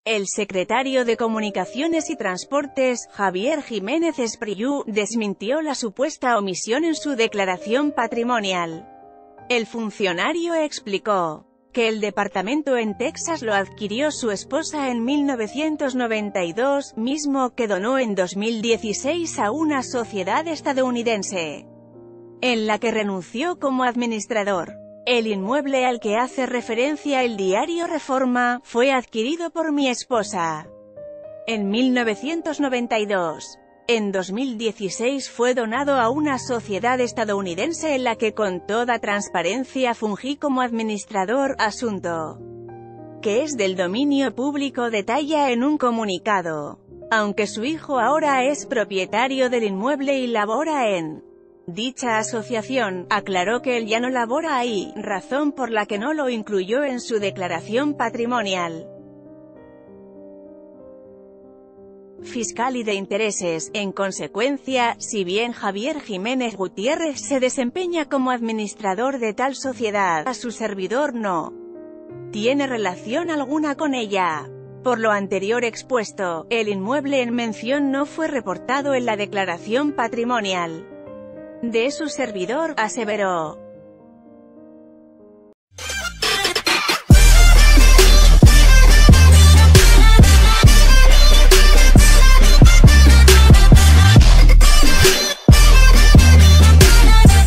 El secretario de Comunicaciones y Transportes, Javier Jiménez Espriu, desmintió la supuesta omisión en su declaración patrimonial. El funcionario explicó que el departamento en Texas lo adquirió su esposa en 1992, mismo que donó en 2016 a una sociedad estadounidense, en la que renunció como administrador. El inmueble al que hace referencia el diario Reforma, fue adquirido por mi esposa en 1992. En 2016 fue donado a una sociedad estadounidense en la que con toda transparencia fungí como administrador, asunto que es del dominio público, detalla en un comunicado. Aunque su hijo ahora es propietario del inmueble y labora en dicha asociación, aclaró que él ya no labora ahí, razón por la que no lo incluyó en su declaración patrimonial fiscal y de intereses. En consecuencia, si bien Javier Jiménez Gutiérrez se desempeña como administrador de tal sociedad, a su servidor no tiene relación alguna con ella. Por lo anterior expuesto, el inmueble en mención no fue reportado en la declaración patrimonial de su servidor, aseveró.